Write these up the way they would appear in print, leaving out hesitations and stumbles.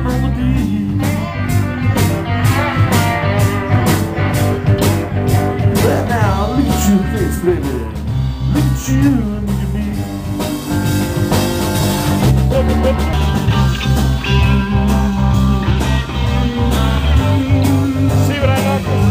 melody. Well, now look at your face, baby. Look at you and look at me. See what I got for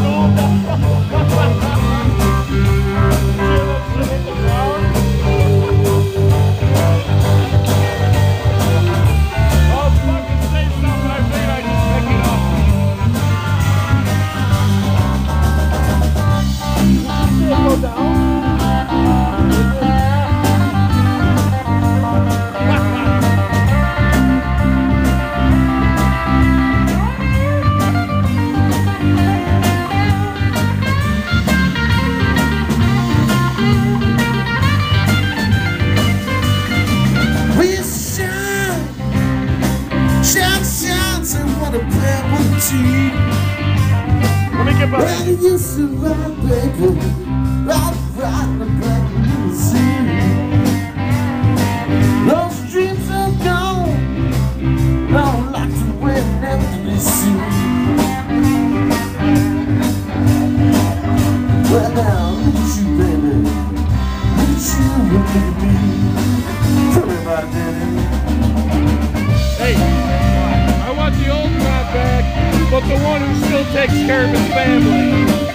Let me get back. When you used to ride, baby, ride the back of the sea. Those dreams are gone. Now like to wait never to be seen. Well now, look at you, baby. Look at you, look at me. Tell me about it, Daddy. Hey, I want the old guy back, but the one who still takes care of his family.